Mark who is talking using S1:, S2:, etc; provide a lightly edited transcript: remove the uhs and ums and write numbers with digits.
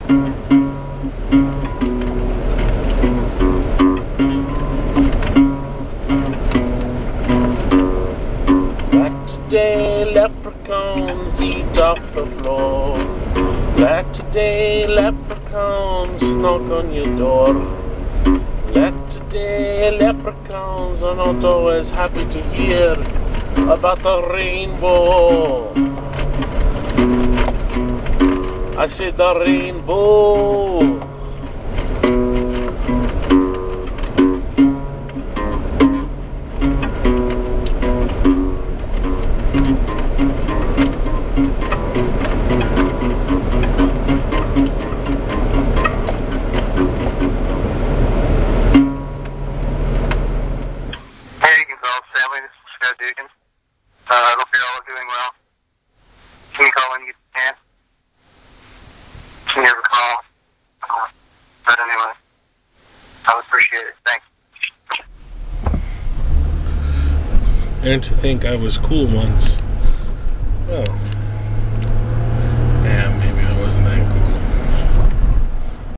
S1: Like today, leprechauns eat off the floor. Like today, leprechauns knock on your door. Like today, leprechauns are not always happy to hear about the rainbow. I said the rainbow.
S2: I hope you're all doing well. Can you call when you can? Can you ever call? But anyway, I would appreciate it. Thanks.
S1: And to think I was cool once. Well.